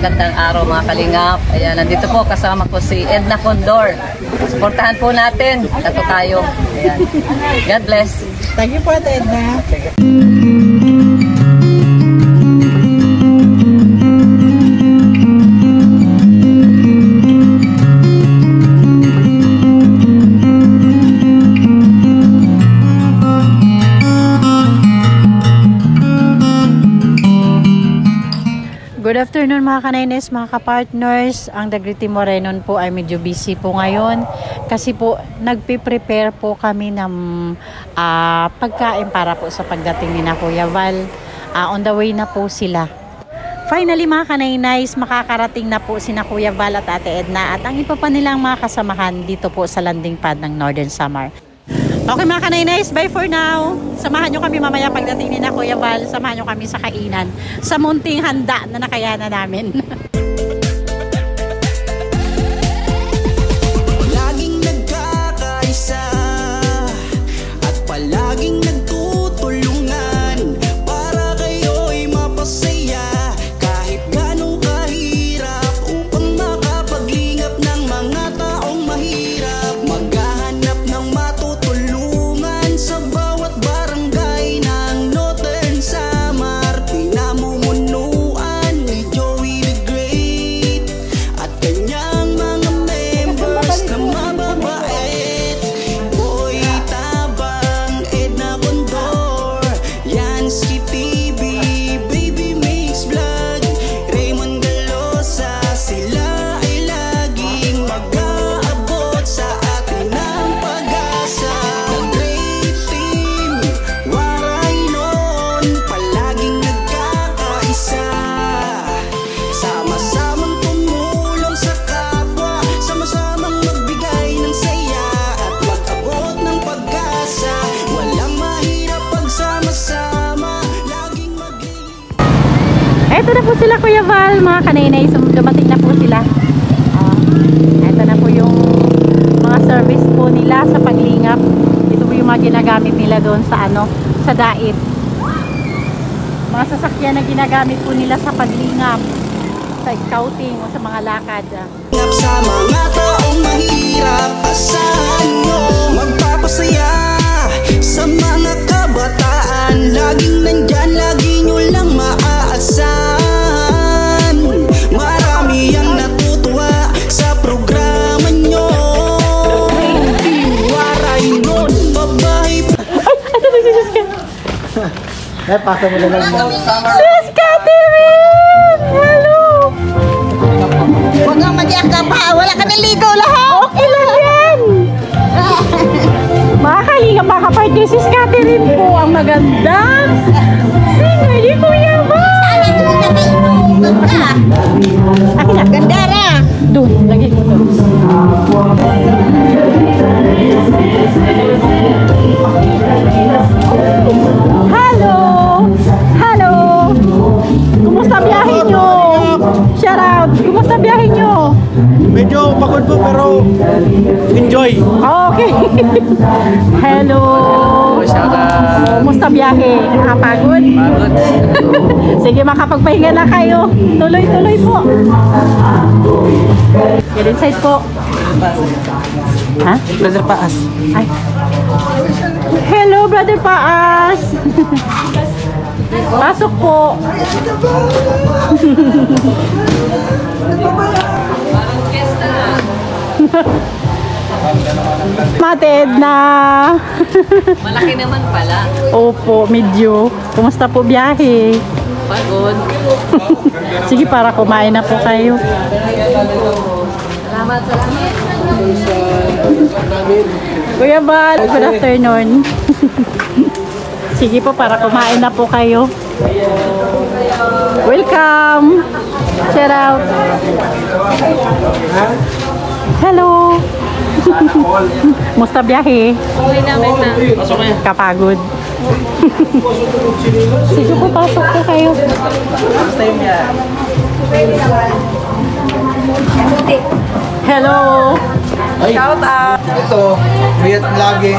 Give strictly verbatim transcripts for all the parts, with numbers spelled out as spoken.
magandang araw mga kalingap. Ayan, nandito po kasama ko si Edna Condor. Suportahan po natin. Ito tayo. Ayan. God bless. Thank you po, Edna. Good afternoon mga kanaynes, mga kapartners. Ang Dagriti Morenon po ay medyo busy po ngayon kasi po nagpe-prepare po kami ng uh, pagkain para po sa pagdating ni na Kuya Val. Uh, on the way na po sila. Finally mga kanaynes, makakarating na po si na Kuya Val at Ate Edna at ang iba pa nilang mga kasamahan dito po sa landing pad ng Northern Samar. Okay mga kanaynes, bye for now. Samahan nyo kami mamaya pagdating ni na Kuya Val. Samahan nyo kami sa kainan, sa munting handa na nakayanan namin. Laging nagkakaisa at palaging nagtutulungan para kayo'y mapasaya kahit ganong kahirap upang makapaglingap ng mga taong mahirap. Maghahanap ng matutulungan sa bawat barangay ng Northern Samar. Pinamumunuan ni Joey the Great at kanyang mga members na mababait. Boy Tabang, Edna Condor, Yansky T V, Baby Mix Vlog, Raymond Galosa. Sila ay laging mag-aabot sa atin ng pag-asa. The Great Team, waray noon, palaging nagkakaisa. Sama-samang tumulong sa kapwa, sama-samang magbigay ng saya at mag-abot ng pag-asa. Walang mahirap pagsama-sama, laging maglilingkod. Eto na po sila Kuya Val, mga kanaynes. Dumating na po sila. Uh, eto na po yung mga service po nila sa paglingap. Ito po yung mga ginagamit nila doon sa ano, sa dait. Mga sasakyan na ginagamit po nila sa paglingap, sa scouting o sa mga lakad. Sa mga taong mahirap, asahan nyo magpapasaya sa mga kabataan. Laging nandyan, lagi nyo lang maaasahan. Marami ang natutuwa sa programa nyo. Waray nun, babae. Eh, pasa mo lang mo. Sis Catherine! Hello! Huwag nga madiyak ka pa. Wala ka naligo lahat. Okay lang yan! Mga kalingap, mga kapartner, Sis Catherine po ang magandang singer ni Kuya Val! Sana doon na may inuugot ka. Akin na. Gandara. Doon, lagi ko doon. Hello! Hello! Kumusta biyahe nyo? Shout out! Kumusta biyahe nyo? Medyo pagod po pero enjoy. Okay. Hello! Shout out. Kumusta biyahe? Nakapagod? Pagod. Sige, makapagpahinga na kayo. Tuloy-tuloy po. Get inside po. Ha? Brother Paas. Ay. Hello, Brother Paas. Pasok po. Mated na. Malaki naman pala. Opo, medyo. Kumusta po biyahe? Pagod. Sige, para kumain na po kayo. Salamat, salamat. Kuya Val, good afternoon. Sige po, para kumain na po kayo. Welcome. Shout out. Hello. Musta biyahe? Okay namin na. Kapagod. Sige po, pasok po kayo. Basta yung yan. Hello. Ay, Shout out. ito, wait lagi.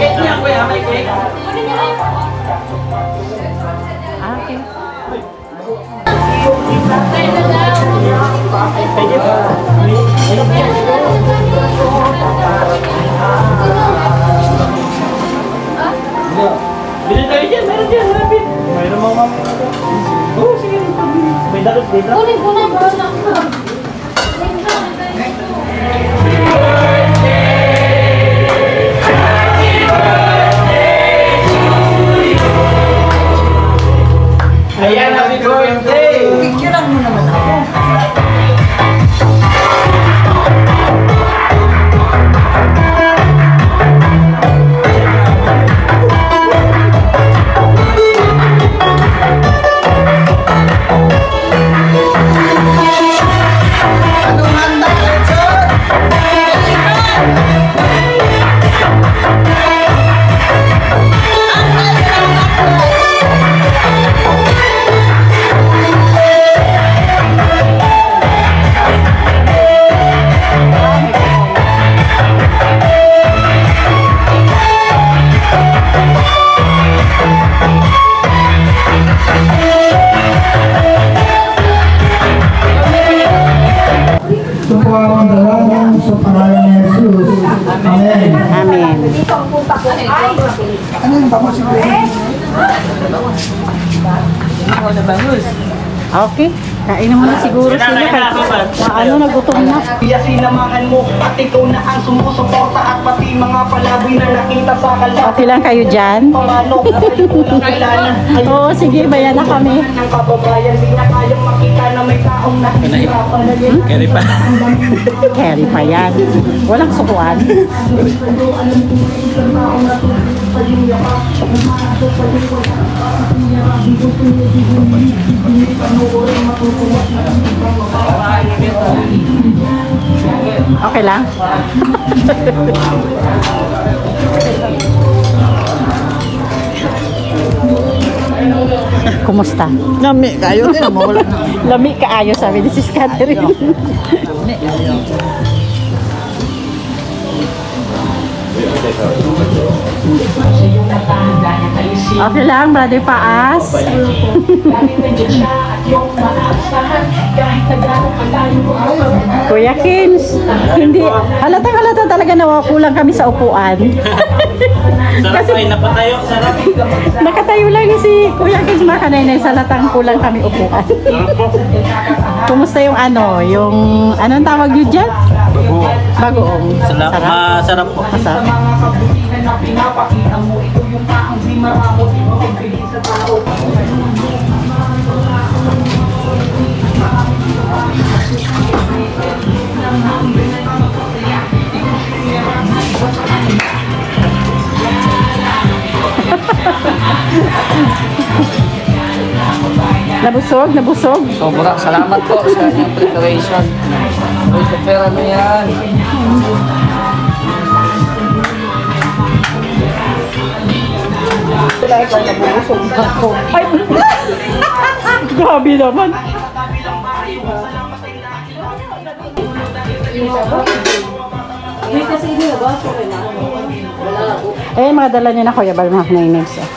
Ah, okay. Bilhin tayo dyan, meron dyan, malapit. Mayroon mga mami. Oo, sige. May dalos dito. Kunin ko na, bro na. Ayan, happy birthday! Picturean mo naman ako. Anong handa, Edson? Ito po ang dalawang sa pangalan ni Jesus. Amen. Amen. Ano yung bangus siguro? Okay. Kainan mo na siguro sila kahit na ano, nagutom na. Kaya sinamahan mo at ikaw na ang sumusuporta at pati mga palaboy na nakita sa kalsada. Okay lang kayo dyan? Pamanok na kayo unang kailangan. Oo, sige, bayan na kami. Ng kababayan, di na kayang makita na may taong nahihirapan na rin. Carry pa. Carry pa yan. Walang sukuan. Okay lang? Kumusta? Lami kayo, din mo wala na. Lami kaayo, sabi ni Sis Catherine. Okay lang, Brother Paas. Kuya Kins, hindi, halatang halata talaga nawakulang kami sa upuan. Sarap ay napatayo, sarap. Nakatayo lang si Kuya Kins mga kanainay, sa halatang kulang kami upuan. Sarap po. Kumusta yung ano, yung, anong tawag yun dyan? Bagoong. Sarap, masarap po. Masarap. Mga kabutihan na pinapakita mo, ito yung taong di maramot, magbigay sa tao. Nabusog, nabusog. Sobra, salamat po sa inyong preparation. Uy, kapera mo yan. Ay, grabe naman. Eh, mga dala niya na Kuya Bal, mga nainix. Eh.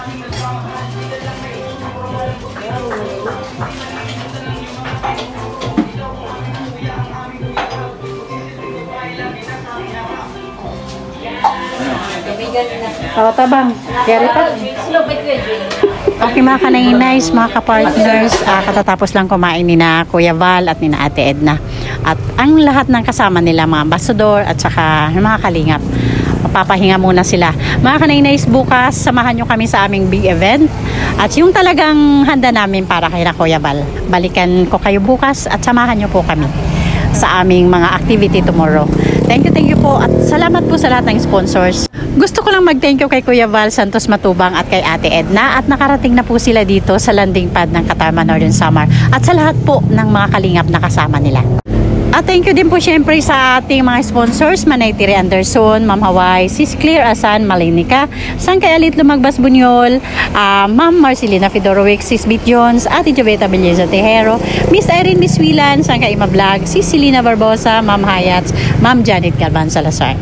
Kawatabang, carry pa. Okay mga kanay-nice, mga kapartners, uh, katatapos lang kumain ni na Kuya Val at ni na Ate Edna. At ang lahat ng kasama nila, mga ambassador at saka mga kalingap, mapapahinga muna sila. Mga kanay-nice, bukas samahan nyo kami sa aming big event. At yung talagang handa namin para kay na Kuya Val. Balikan ko kayo bukas at samahan nyo po kami sa aming mga activity tomorrow. Thank you, thank you po. At salamat po sa lahat ng sponsors. Gusto ko lang mag-thank you kay Kuya Val Santos Matubang at kay Ate Edna at nakarating na po sila dito sa landing pad ng Katarman Northern Samar at sa lahat po ng mga kalingap na kasama nila. At thank you din po syempre sa ating mga sponsors, Manay Tiri Anderson, Ma'am Hawaii, Sis Claire Asan, Malinica, Sangkay Alit Lumagbas Bunyol, uh, Ma'am Marcelina Fedorovic, Sis Bit Jones, Ate Joveta Belleza Tejero, Miss Irene Miswilan, Sangkay Ima Vlog, Sis Selena Barbosa, Ma'am Hayats, Ma'am Janet Galvan Salazar.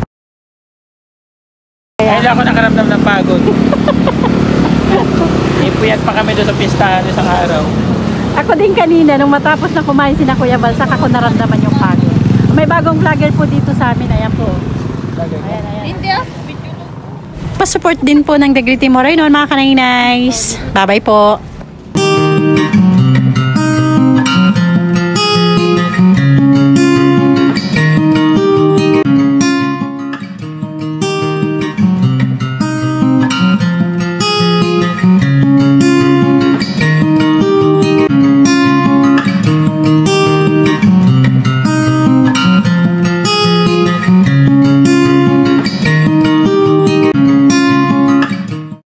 Kaya ako nakaramdam ng pagod. Ipuyat pa kami doon sa pistahan isang araw. Ako din kanina, nung matapos na kumain si na Kuya Bal, saka ko naramdaman yung pagod. May bagong vlogger po dito sa amin. Ayan po. Ayan, ayan. Pa-support din po ng The Gritty Moreno, mga kanay-nice. Bye-bye po.